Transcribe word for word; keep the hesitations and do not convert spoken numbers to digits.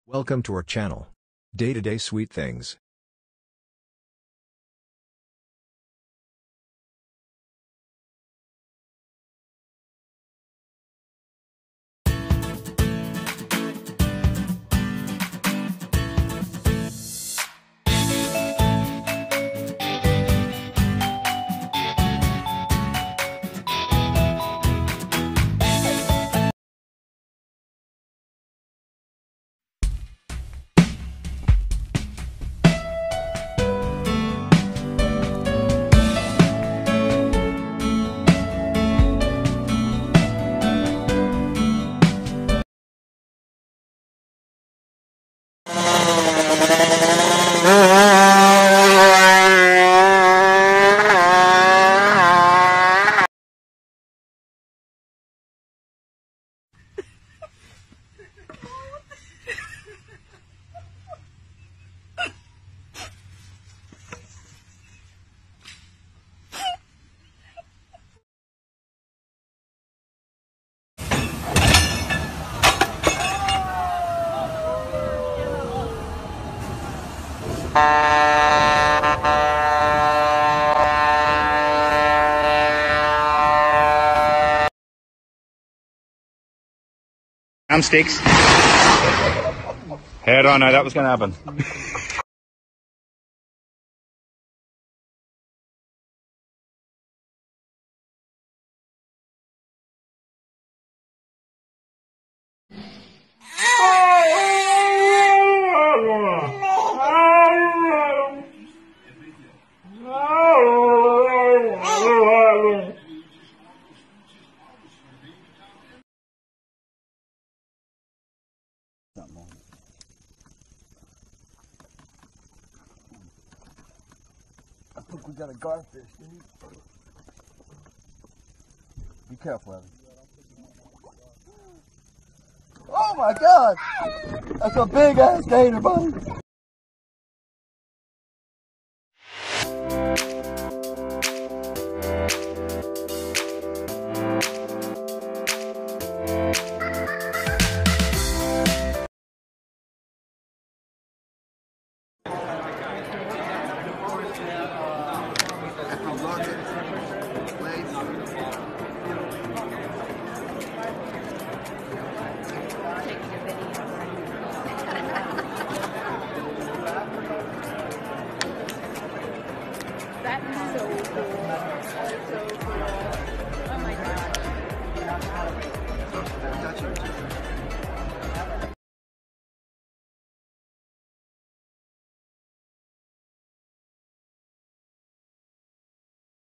Welcome to our channel. Day-to-day sweet things. Ham sticks. Head on, now that was going to happen. I think we got a garfish, dude. Be careful, Evan. Oh my God! That's a big ass gator, buddy.